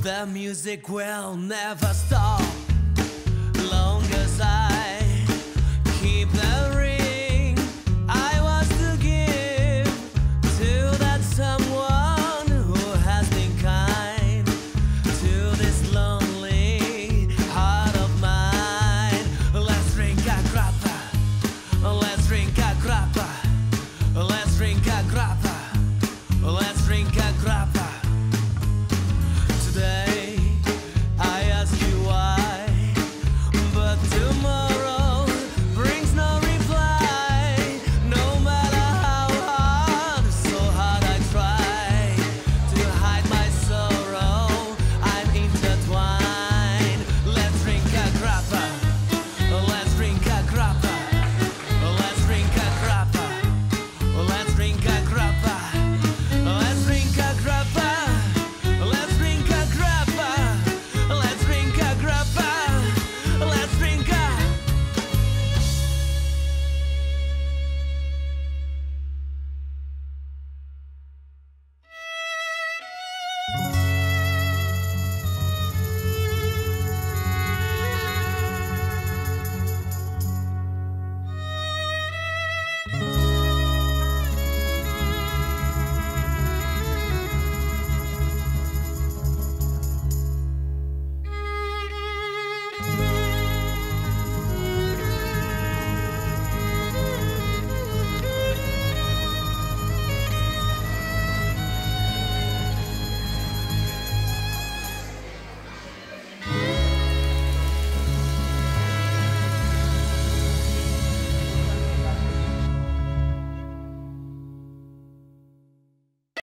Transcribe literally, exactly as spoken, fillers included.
The music will never stop, long as I keep the ring I was to give to that someone who has been kind to this lonely heart of mine. Let's drink a grappa, let's drink a grappa, let's drink a grappa, let's drink a grappa. Today I ask you why, but tomorrow brings no reply. No matter how hard, so hard I try to hide my sorrow, I'm intertwined. Let's drink a grappa, let's drink a grappa, let's drink a grappa, let's drink a grappa.